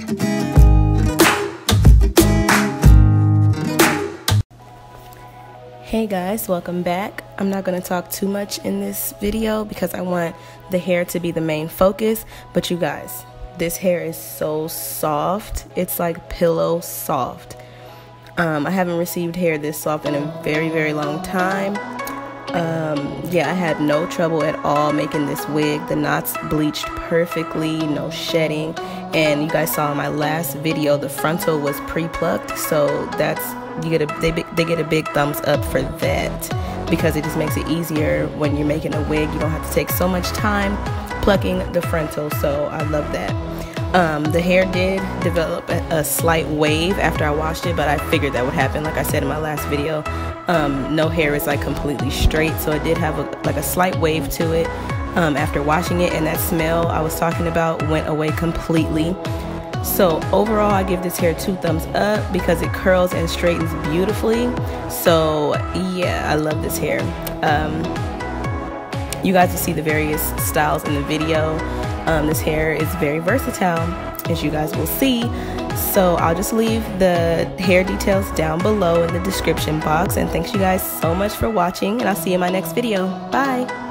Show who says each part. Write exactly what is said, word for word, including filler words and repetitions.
Speaker 1: Hey guys, welcome back. I'm not going to talk too much in this video because I want the hair to be the main focus, but you guys, this hair is so soft. It's like pillow soft. Um, I haven't received hair this soft in a very, very long time. Um, yeah, I had no trouble at all making this wig. The knots bleached perfectly, no shedding. And you guys saw in my last video, the frontal was pre-plucked, so that's you get a they they get a big thumbs up for that because it just makes it easier when you're making a wig. You don't have to take so much time plucking the frontal, so I love that. Um, the hair did develop a, a slight wave after I washed it, but I figured that would happen. Like I said in my last video, um, no hair is like completely straight, so it did have a, like a slight wave to it um, after washing it, and that smell I was talking about went away completely. So overall, I give this hair two thumbs up because it curls and straightens beautifully. So yeah, I love this hair. Um, you guys will see the various styles in the video. Um, this hair is very versatile, as you guys will see. So I'll just leave the hair details down below in the description box. And thanks you guys so much for watching, and I'll see you in my next video. Bye!